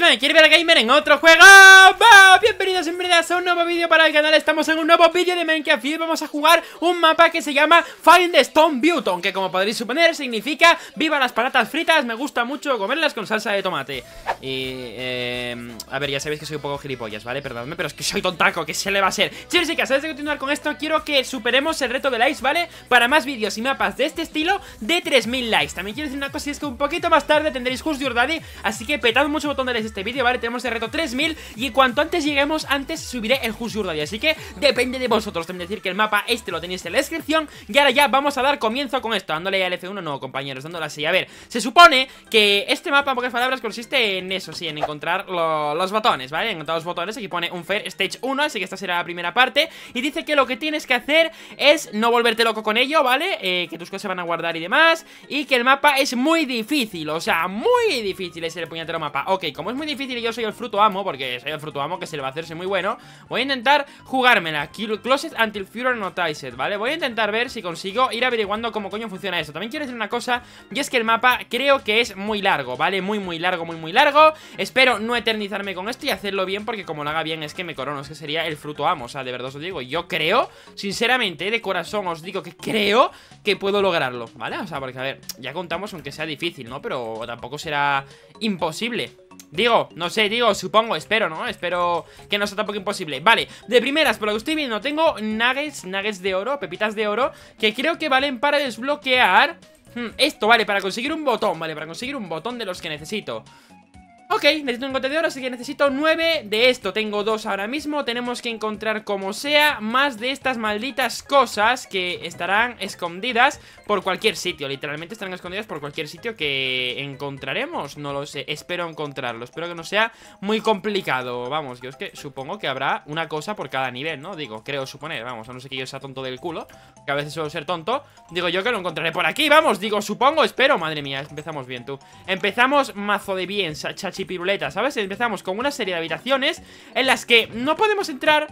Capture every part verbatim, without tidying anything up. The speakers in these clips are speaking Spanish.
me quiere ver a Gamer en otro juego. ¡Bah! Bienvenidos y bienvenidas a un nuevo vídeo para el canal. Estamos en un nuevo vídeo de Minecraft y vamos a jugar un mapa que se llama Find the Stone Button, que como podréis suponer significa viva las patatas fritas. Me gusta mucho comerlas con salsa de tomate. Y, eh, a ver, ya sabéis que soy un poco gilipollas, ¿vale? Perdonadme, pero es que soy tontaco, que se le va a ser. Chicos y chicas, antes de continuar con esto, quiero que superemos el reto de likes, ¿vale? Para más vídeos y mapas de este estilo de tres mil likes. También quiero decir una cosa, y es que un poquito más tarde tendréis Who's Your Daddy, así que petad mucho botón de likes este vídeo, ¿vale? Tenemos el reto tres mil y cuanto antes lleguemos, antes subiré el Who's Your Daddy, así que depende de vosotros. También decir que el mapa este lo tenéis en la descripción. Y ahora ya vamos a dar comienzo con esto, dándole al F uno, no compañeros, dándole así. A ver, se supone que este mapa, en pocas palabras, consiste en eso, sí, en encontrar lo, los botones, ¿vale? En encontrar los botones. Aquí pone un Fair Stage uno, así que esta será la primera parte. Y dice que lo que tienes que hacer es no volverte loco con ello, ¿vale? Eh, que tus cosas se van a guardar y demás. Y que el mapa es muy difícil, o sea, muy difícil es el puñetero mapa. Ok, como es muy difícil y yo soy el fruto amo, porque soy el fruto amo que se le va a hacerse muy bueno, voy a intentar jugármela. Closet until further noticed, ¿vale? Voy a intentar ver si consigo ir averiguando cómo coño funciona eso. También quiero decir una cosa, y es que el mapa creo que es muy largo, ¿vale? Muy, muy largo, muy, muy largo. Espero no eternizarme con esto y hacerlo bien, porque como lo haga bien es que me corono, es que sería el fruto amo. O sea, de verdad os lo digo, yo creo, sinceramente, de corazón os digo que creo que puedo lograrlo, ¿vale? O sea, porque a ver, ya contamos aunque sea difícil, ¿no? Pero tampoco será imposible. Digo, no sé, digo, supongo, espero, ¿no? Espero que no sea tampoco imposible. Vale, de primeras, por lo que estoy viendo, tengo nuggets, nuggets de oro, pepitas de oro, que creo que valen para desbloquear hmm, esto, vale, para conseguir un botón, vale, para conseguir un botón de los que necesito. Ok, necesito un bote de oro, así que necesito nueve de esto. Tengo dos ahora mismo. Tenemos que encontrar como sea más de estas malditas cosas que estarán escondidas por cualquier sitio. Literalmente estarán escondidas por cualquier sitio que encontraremos. No lo sé, espero encontrarlo. Espero que no sea muy complicado. Vamos, yo es que supongo que habrá una cosa por cada nivel, ¿no? Digo, creo suponer, vamos, a no ser que yo sea tonto del culo, que a veces suelo ser tonto. Digo yo que lo encontraré por aquí, vamos, digo, supongo, espero. Madre mía, empezamos bien, tú. Empezamos mazo de bien, chachi piruleta, ¿sabes? Empezamos con una serie de habitaciones en las que no podemos entrar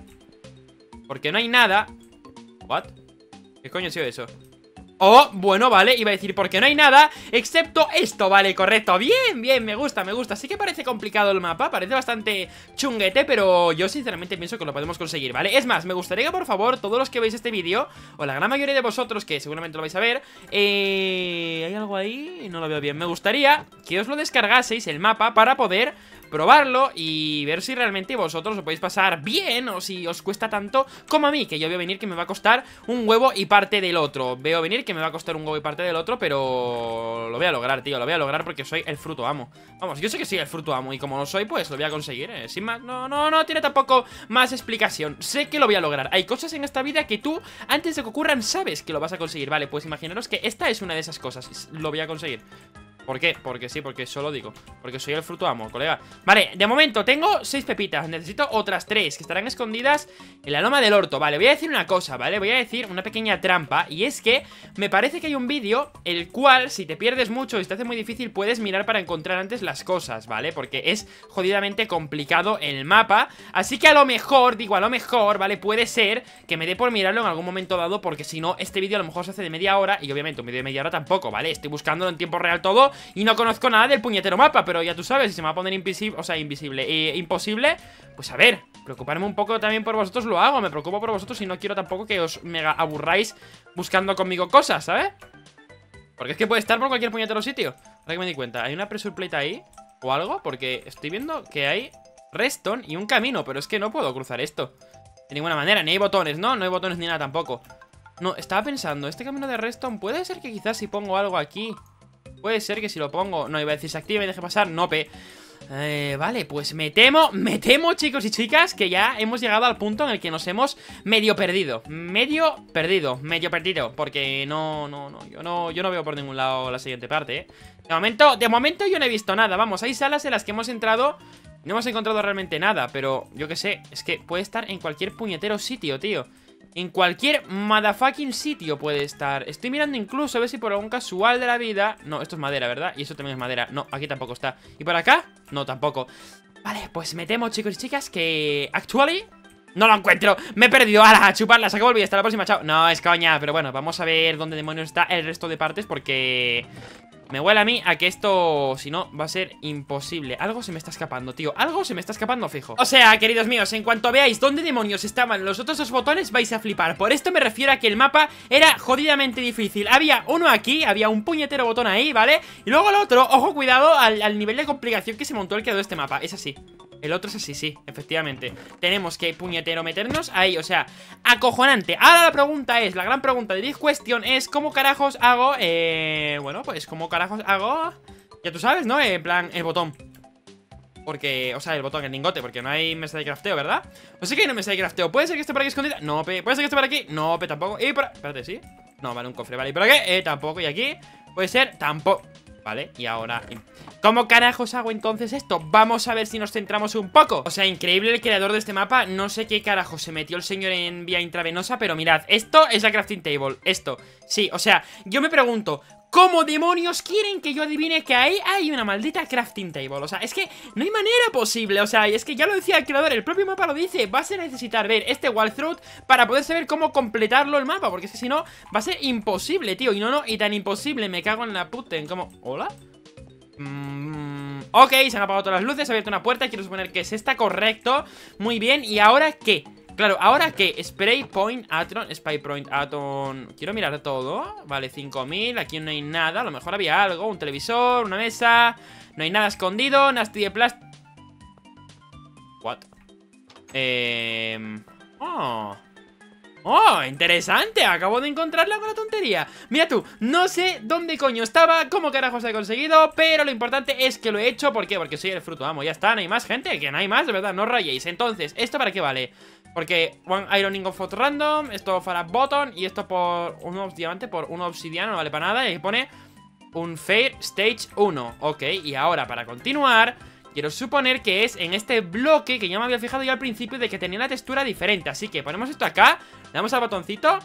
porque no hay nada. ¿What? ¿Qué coño ha sido eso? Oh, bueno, vale, iba a decir porque no hay nada excepto esto, vale, correcto. Bien, bien, me gusta, me gusta. Sí que parece complicado el mapa, parece bastante chunguete, pero yo sinceramente pienso que lo podemos conseguir, ¿vale? Es más, me gustaría que por favor, todos los que veis este vídeo, o la gran mayoría de vosotros, que seguramente lo vais a ver, eh... ¿hay algo ahí? No lo veo bien. Me gustaría que os lo descargaseis, el mapa, para poder probarlo y ver si realmente vosotros lo podéis pasar bien o si os cuesta tanto como a mí, que yo veo venir que me va a costar un huevo y parte del otro. Veo venir que me va a costar un huevo y parte del otro, pero lo voy a lograr, tío, lo voy a lograr porque soy el fruto amo. Vamos, yo sé que soy el fruto amo y como lo soy, pues lo voy a conseguir, ¿eh? Sin más, no, no, no tiene tampoco más explicación. Sé que lo voy a lograr. Hay cosas en esta vida que tú, antes de que ocurran, sabes que lo vas a conseguir. Vale, pues imaginaros que esta es una de esas cosas. Lo voy a conseguir. ¿Por qué? Porque sí, porque solo digo. Porque soy el fruto amo, colega. Vale, de momento tengo seis pepitas. Necesito otras tres que estarán escondidas en la loma del orto. Vale, voy a decir una cosa, ¿vale? Voy a decir una pequeña trampa. Y es que me parece que hay un vídeo el cual, si te pierdes mucho y se te hace muy difícil, puedes mirar para encontrar antes las cosas, ¿vale? Porque es jodidamente complicado el mapa. Así que a lo mejor, digo a lo mejor, ¿vale? Puede ser que me dé por mirarlo en algún momento dado, porque si no, este vídeo a lo mejor se hace de media hora. Y obviamente un vídeo de media hora tampoco, ¿vale? Estoy buscándolo en tiempo real todo y no conozco nada del puñetero mapa, pero ya tú sabes, si se me va a poner invisible, o sea, invisible, eh, imposible, pues a ver, preocuparme un poco también por vosotros lo hago, me preocupo por vosotros y no quiero tampoco que os mega aburráis buscando conmigo cosas, ¿sabes? Porque es que puede estar por cualquier puñetero sitio. Ahora que me di cuenta, ¿hay una pressure plate ahí? ¿O algo? Porque estoy viendo que hay redstone y un camino, pero es que no puedo cruzar esto de ninguna manera, ni hay botones, ¿no? No hay botones ni nada tampoco. No, estaba pensando, este camino de redstone puede ser que quizás si pongo algo aquí, puede ser que si lo pongo, no iba a decir se active y me deje pasar, no pe. Eh, vale, pues me temo, me temo, chicos y chicas, que ya hemos llegado al punto en el que nos hemos medio perdido. Medio perdido, medio perdido. Porque no, no, no, yo no, yo no veo por ningún lado la siguiente parte, ¿eh? De momento, de momento yo no he visto nada. Vamos, hay salas en las que hemos entrado y no hemos encontrado realmente nada. Pero yo qué sé, es que puede estar en cualquier puñetero sitio, tío. En cualquier motherfucking sitio puede estar. Estoy mirando incluso a ver si por algún casual de la vida... No, esto es madera, ¿verdad? Y eso también es madera. No, aquí tampoco está. ¿Y por acá? No, tampoco. Vale, pues me temo, chicos y chicas, que... Actually... No lo encuentro, me he perdido. ¡Hala! A chuparla, se acabó el vídeo, hasta la próxima, chao. No, es coña, pero bueno, vamos a ver dónde demonios está el resto de partes porque... Me huele a mí a que esto, si no, va a ser imposible. Algo se me está escapando, tío. Algo se me está escapando fijo. O sea, queridos míos, en cuanto veáis dónde demonios estaban los otros dos botones, vais a flipar. Por esto me refiero a que el mapa era jodidamente difícil. Había uno aquí, había un puñetero botón ahí, ¿vale? Y luego el otro, ojo, cuidado al, al nivel de complicación que se montó el creador de este mapa. Es así. El otro es así, sí, efectivamente. Tenemos que puñetero meternos ahí, o sea, acojonante. Ahora la pregunta es, la gran pregunta de Big Question es ¿cómo carajos hago, eh, bueno, pues cómo carajos hago, ya tú sabes, ¿no? En plan, el botón. Porque, o sea, el botón, el lingote, porque no hay mesa de crafteo, ¿verdad? O sea que no hay mesa de crafteo. ¿Puede ser que esté por aquí escondida? No, pe. ¿Puede ser que esté por aquí? No, pe, tampoco. Y por... espérate, ¿sí? No, vale, un cofre, vale. ¿Y por aquí? Eh, tampoco. ¿Y aquí? Puede ser, tampoco. Vale, y ahora... ¿cómo carajos hago entonces esto? Vamos a ver si nos centramos un poco. O sea, increíble el creador de este mapa. No sé qué carajo se metió el señor en vía intravenosa, pero mirad, esto es la crafting table. Esto, sí, o sea, yo me pregunto, ¿cómo demonios quieren que yo adivine que ahí hay una maldita crafting table? O sea, es que no hay manera posible. O sea, es que ya lo decía el creador, el propio mapa lo dice. Vas a necesitar ver este walkthrough para poder saber cómo completarlo el mapa, porque es que si no, va a ser imposible, tío. Y no, no, y tan imposible, me cago en la puta. En como, ¿hola? Mm, ok, se han apagado todas las luces, se ha abierto una puerta. Quiero suponer que es esta, correcto. Muy bien, ¿y ahora qué? Claro, ¿ahora qué? Spray Point Aton, Spy Point Aton. Quiero mirar todo. Vale, cinco mil, aquí no hay nada. A lo mejor había algo, un televisor, una mesa. No hay nada escondido, nasty de plástico. What? Eh... Oh... ¡Oh! ¡Interesante! Acabo de encontrarla con la tontería. Mira tú, no sé dónde coño estaba, cómo carajos he conseguido, pero lo importante es que lo he hecho. ¿Por qué? Porque soy el fruto amo. Ya está, no hay más gente, que no hay más, de verdad, no rayéis. Entonces, ¿esto para qué vale? Porque One Ironing of Random, esto para Button y esto por un diamante, por un obsidiano, no vale para nada. Y aquí pone un Fair Stage uno. Ok, y ahora para continuar... quiero suponer que es en este bloque que ya me había fijado yo al principio de que tenía una textura diferente. Así que ponemos esto acá, le damos al botoncito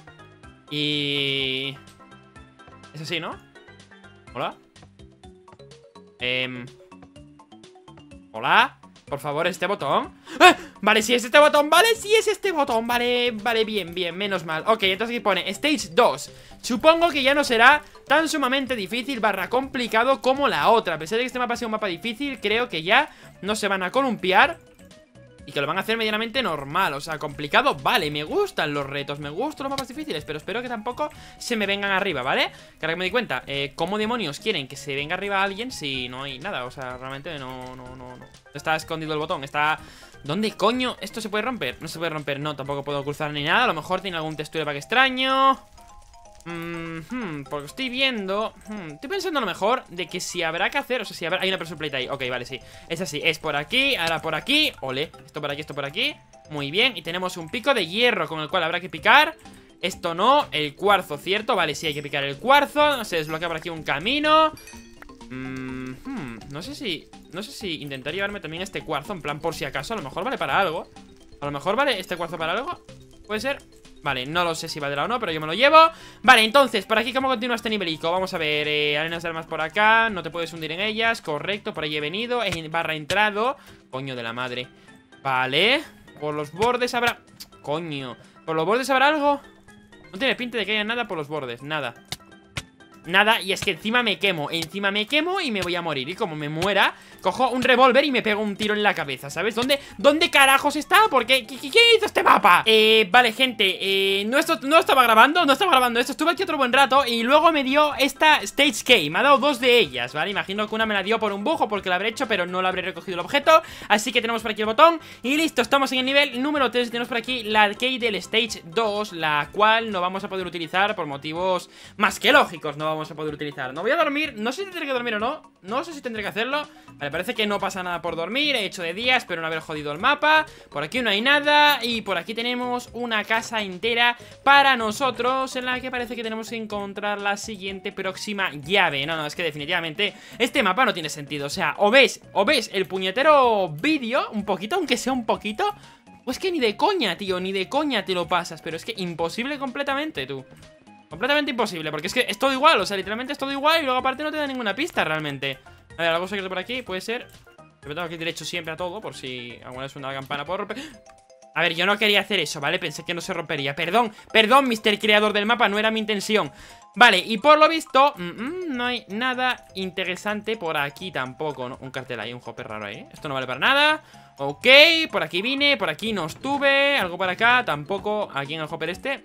y... es así, ¿no? ¿Hola? Eh... ¿Hola? Por favor, este botón. ¡Ah! Vale, si es este botón, vale, si es este botón. Vale, vale, bien, bien, menos mal. Ok, entonces aquí pone Stage dos. Supongo que ya no será tan sumamente difícil barra complicado como la otra. A pesar de que este mapa sea un mapa difícil, creo que ya no se van a columpiar y que lo van a hacer medianamente normal. O sea, complicado, vale, me gustan los retos, me gustan los mapas difíciles, pero espero que tampoco se me vengan arriba, ¿vale? Que ahora que me di cuenta, eh, ¿cómo demonios quieren que se venga arriba alguien si no hay nada? O sea, realmente no, no, no, no. Está escondido el botón, está... ¿dónde coño? ¿Esto se puede romper? No se puede romper, no, tampoco puedo cruzar ni nada. A lo mejor tiene algún textura para que extraño. Mm, hmm, porque estoy viendo hmm, estoy pensando a lo mejor de que si habrá que hacer, o sea, si habrá... hay una pressure plate ahí. Ok, vale, sí, es así, es por aquí, ahora por aquí. Ole, esto por aquí, esto por aquí. Muy bien, y tenemos un pico de hierro con el cual habrá que picar. Esto no, el cuarzo, ¿cierto? Vale, sí, hay que picar el cuarzo. Se desbloquea por aquí un camino. mm, hmm, No sé si... no sé si intentar llevarme también este cuarzo, en plan por si acaso. A lo mejor vale para algo. A lo mejor vale este cuarzo para algo. ¿Puede ser? Vale, no lo sé si valdrá o no, pero yo me lo llevo. Vale, entonces, por aquí, ¿cómo continúa este nivelico? Vamos a ver, eh, arenas de armas por acá. No te puedes hundir en ellas, correcto, por ahí he venido. En barra entrado, coño de la madre. Vale, por los bordes habrá... coño, ¿por los bordes habrá algo? No tiene pinta de que haya nada por los bordes, nada. Nada, y es que encima me quemo. Encima me quemo y me voy a morir. Y como me muera, cojo un revólver y me pego un tiro en la cabeza, ¿sabes? ¿Dónde, dónde carajos está? ¿Por qué? ¿Qué, qué, qué hizo este mapa? Eh, vale, gente, eh, no, esto, no estaba grabando, no estaba grabando esto. Estuve aquí otro buen rato y luego me dio esta Stage Key. Me ha dado dos de ellas, ¿vale? Imagino que una me la dio por un bujo porque la habré hecho, pero no la habré recogido el objeto. Así que tenemos por aquí el botón y listo, estamos en el nivel número tres. Tenemos por aquí la Key del Stage dos, la cual no vamos a poder utilizar por motivos más que lógicos. No vamos a poder utilizar. No voy a dormir, no sé si tendré que dormir o no. No sé si tendré que hacerlo. Vale, parece que no pasa nada por dormir. He hecho de día, espero no haber jodido el mapa. Por aquí no hay nada. Y por aquí tenemos una casa entera para nosotros, en la que parece que tenemos que encontrar la siguiente próxima llave. No, no, es que definitivamente este mapa no tiene sentido. O sea, o ves, o ves el puñetero vídeo un poquito, aunque sea un poquito, pues que ni de coña, tío, ni de coña te lo pasas. Pero es que imposible completamente, tú. Completamente imposible, porque es que es todo igual. O sea, literalmente es todo igual y luego aparte no te da ninguna pista realmente. A ver, algo secreto por aquí, puede ser. Yo tengo aquí derecho siempre a todo, por si alguna vez suena la campana por romper. A ver, yo no quería hacer eso, ¿vale? Pensé que no se rompería. Perdón, perdón, mister Creador del mapa, no era mi intención. Vale, y por lo visto mm, mm, no hay nada interesante por aquí tampoco, ¿no? Un cartel ahí, un hopper raro ahí. Esto no vale para nada. Ok, por aquí vine, por aquí no estuve. Algo por acá, tampoco. Aquí en el hopper este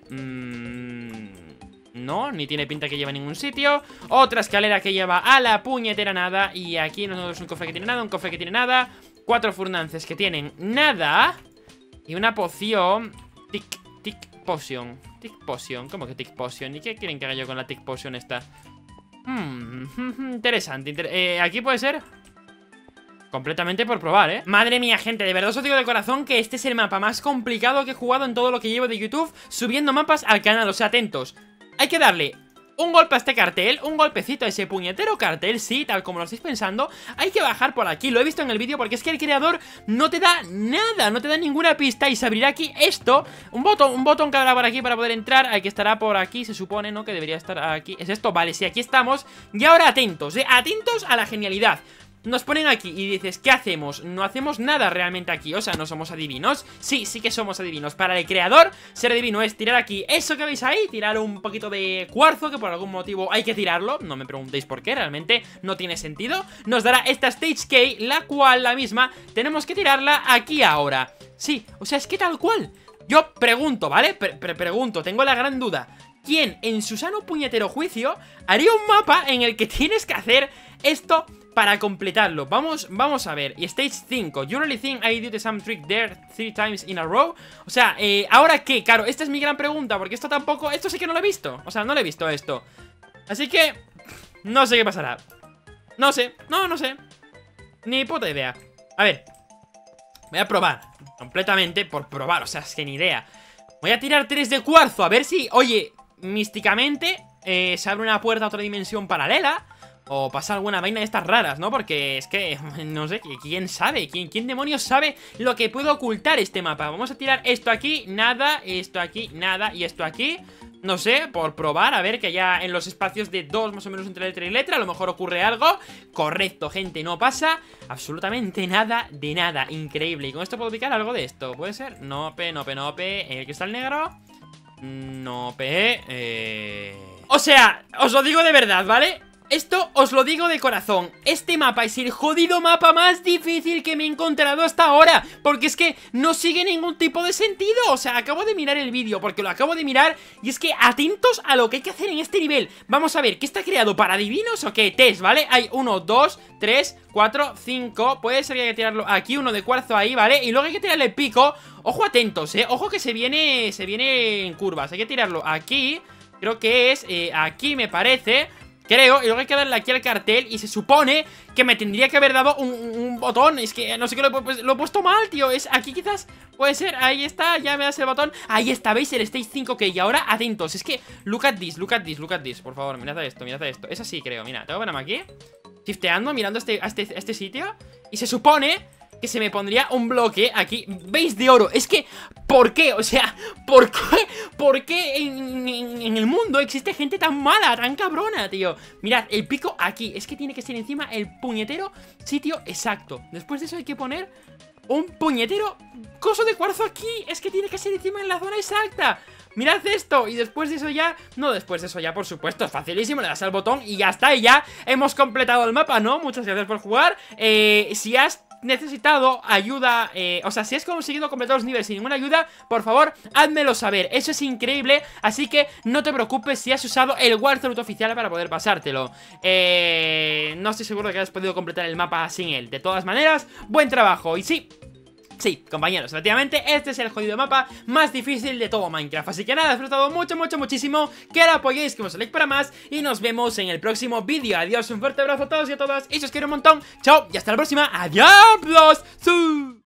mm, no, ni tiene pinta que lleva a ningún sitio. Otra escalera que lleva a la puñetera nada. Y aquí nosotros un cofre que tiene nada, un cofre que tiene nada. Cuatro furnaces que tienen nada. Y una poción. Tic, tic, potion. Tic potion, ¿cómo que tic potion? ¿Y qué quieren que haga yo con la tic potion esta? Hmm, interesante, inter eh, aquí puede ser completamente por probar, ¿eh? Madre mía, gente, de verdad os digo de corazón que este es el mapa más complicado que he jugado en todo lo que llevo de YouTube subiendo mapas al canal, o sea, atentos. Hay que darle un golpe a este cartel, un golpecito a ese puñetero cartel, sí, tal como lo estáis pensando. Hay que bajar por aquí, lo he visto en el vídeo porque es que el creador no te da nada, no te da ninguna pista y se abrirá aquí esto. Un botón, un botón que habrá por aquí para poder entrar, el que estará por aquí, se supone, ¿no? Que debería estar aquí. ¿Es esto? Vale, sí, aquí estamos. Y ahora atentos, ¿eh? Atentos a la genialidad. Nos ponen aquí y dices, ¿qué hacemos? No hacemos nada realmente aquí, o sea, ¿no somos adivinos? Sí, sí que somos adivinos. Para el creador, ser adivino es tirar aquí eso que veis ahí, tirar un poquito de cuarzo, que por algún motivo hay que tirarlo. No me preguntéis por qué, realmente no tiene sentido. Nos dará esta Stage Key, la cual, la misma, tenemos que tirarla aquí ahora. Sí, o sea, es que tal cual. Yo pregunto, ¿vale? Pre pre pregunto, tengo la gran duda. ¿Quién, en su sano puñetero juicio, haría un mapa en el que tienes que hacer esto para completarlo? Vamos, vamos a ver. Y Stage cinco. You really think I did some trick there three times in a row? O sea, eh, ¿ahora qué? Claro, esta es mi gran pregunta, porque esto tampoco... Esto sí que no lo he visto. O sea, no lo he visto esto. Así que... no sé qué pasará. No sé. No, no sé. Ni puta idea. A ver. Voy a probar. Completamente por probar. O sea, es que ni idea. Voy a tirar tres de cuarzo. A ver si... Oye, místicamente eh, se abre una puerta a otra dimensión paralela. O pasa alguna vaina de estas raras, ¿no? Porque es que, no sé, ¿quién sabe? ¿Quién, quién demonios sabe lo que puede ocultar este mapa? Vamos a tirar esto aquí, nada, esto aquí, nada, y esto aquí. No sé, por probar, a ver que ya en los espacios de dos más o menos entre letra y letra a lo mejor ocurre algo. Correcto, gente, no pasa absolutamente nada de nada, increíble. Y con esto puedo picar algo de esto, ¿puede ser? Nope, nope, nope, el cristal negro. Nope, eh... O sea, os lo digo de verdad, ¿vale? Esto os lo digo de corazón. Este mapa es el jodido mapa más difícil que me he encontrado hasta ahora, porque es que no sigue ningún tipo de sentido. O sea, acabo de mirar el vídeo, porque lo acabo de mirar, y es que atentos a lo que hay que hacer en este nivel. Vamos a ver, ¿qué está creado? ¿Para adivinos o qué? Test, ¿vale? Hay uno, dos, tres, cuatro, cinco. Puede ser que hay que tirarlo aquí, uno de cuarzo ahí, ¿vale? Y luego hay que tirarle el pico. Ojo, atentos, ¿eh? Ojo que se viene, se viene en curvas. Hay que tirarlo aquí. Creo que es eh, aquí, me parece. Creo, y luego hay que darle aquí al cartel. Y se supone que me tendría que haber dado un, un botón. Es que no sé qué lo he, pues, lo he puesto mal, tío. Es aquí quizás, puede ser, ahí está. Ya me das el botón, ahí está, ¿veis? El Stage cinco que y ahora, atentos, es que, look at this, look at this, look at this. Por favor, mirad a esto, mirad a esto. Es así, creo, mira, tengo que ponerme aquí shifteando, mirando a este, a este, a este sitio. Y se supone que se me pondría un bloque aquí, ¿veis? De oro. Es que, ¿por qué? O sea, ¿por qué? ¿Por qué en, en, en el mundo existe gente tan mala, tan cabrona, tío? Mirad, el pico aquí. Es que tiene que ser encima el puñetero sitio exacto. Después de eso hay que poner un puñetero coso de cuarzo aquí. Es que tiene que ser encima en la zona exacta. Mirad esto, y después de eso ya... No, después de eso ya, por supuesto, es facilísimo. Le das al botón y ya está, y ya hemos completado el mapa, ¿no? Muchas gracias por jugar. eh, Si has necesitado ayuda, eh, o sea, si has conseguido completar los niveles sin ninguna ayuda, por favor, házmelo saber. Eso es increíble, así que no te preocupes si has usado el Walkthrough oficial para poder pasártelo. eh, No estoy seguro de que hayas podido completar el mapa sin él. De todas maneras, buen trabajo. Y sí, sí, compañeros, efectivamente, este es el jodido mapa más difícil de todo Minecraft. Así que nada, he disfrutado mucho, mucho, muchísimo. Que ahora apoyéis, que os like para más. Y nos vemos en el próximo vídeo. Adiós, un fuerte abrazo a todos y a todas. Y si os quiero un montón, chao, y hasta la próxima. Adiós.